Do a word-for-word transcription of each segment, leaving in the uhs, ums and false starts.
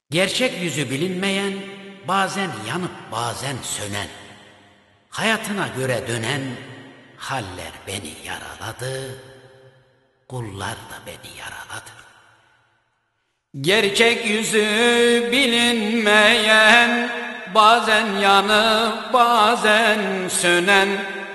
Gerçek yüzü bilinmeyen, bazen yanıp bazen sönen, hayatına göre dönen haller beni yaraladı, kullar da beni yaraladı. Gerçek yüzü bilinmeyen, bazen yanıp bazen sönen,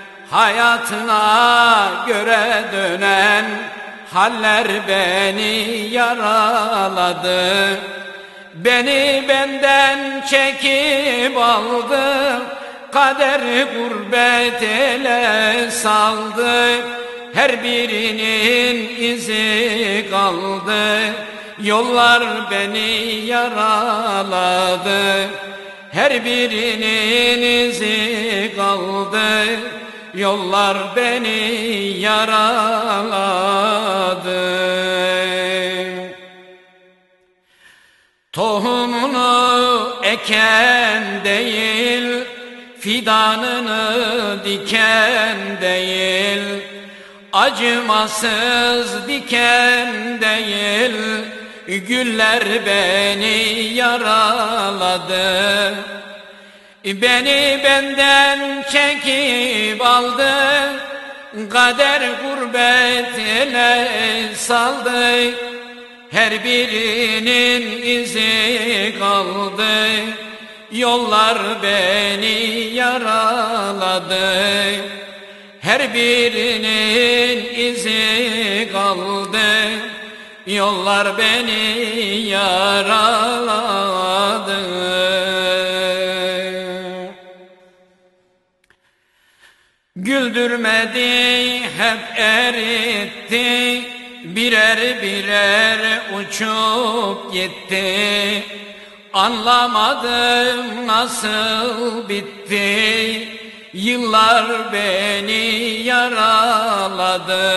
hayatına göre dönen haller beni yaraladı. Beni benden çekip aldı, kader gurbet ele saldı. Her birinin izi kaldı, yollar beni yaraladı. Her birinin izi kaldı, yollar beni yaraladı. Tohumunu eken değil, fidanını diken değil, acımasız diken değil, güller beni yaraladı. Beni benden çekip aldı, kader gurbet ele saldı. Her birinin izi kaldı, yollar beni yaraladı. Her birinin izi kaldı, yollar beni yaraladı. Güldürmedi, hep eritti, birer birer uçup gitti. Anlamadım nasıl bitti, yıllar beni yaraladı.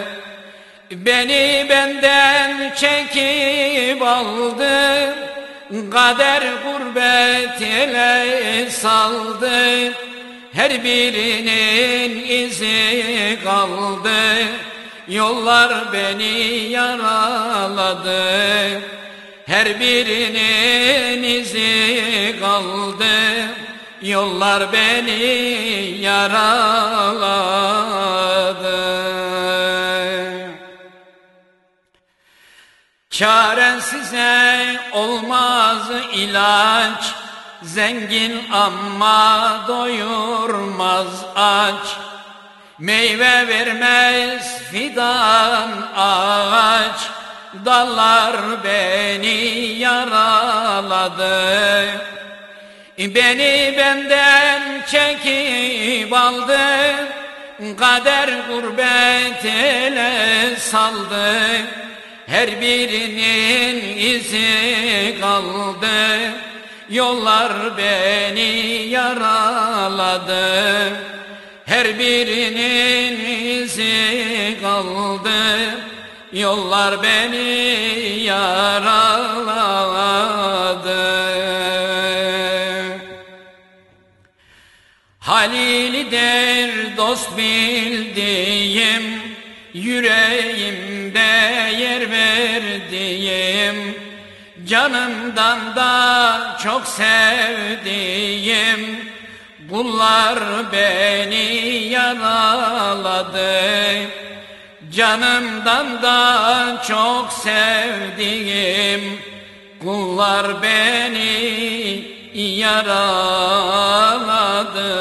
Beni benden çekip aldı, kader gurbet ele saldı. Her birinin izi kaldı, yollar beni yaraladı. Her birinin izi kaldı, yollar beni yaraladı. Çaresize olmaz ilaç, zengin ama doyurmaz aç. Meyve vermez fidan ağaç, dallar beni yaraladı. Beni benden çekip aldı, kader gurbet ele saldı. Her birinin izi kaldı, yollar beni yaraladı. Her birinin izi kaldı, yollar beni yaraladı. Halil'dir dost bildiğim, yüreğimde yer verdiğim, canımdan da çok sevdiğim, kullar beni yaraladı. Canımdan da çok sevdiğim, kullar beni yaraladı.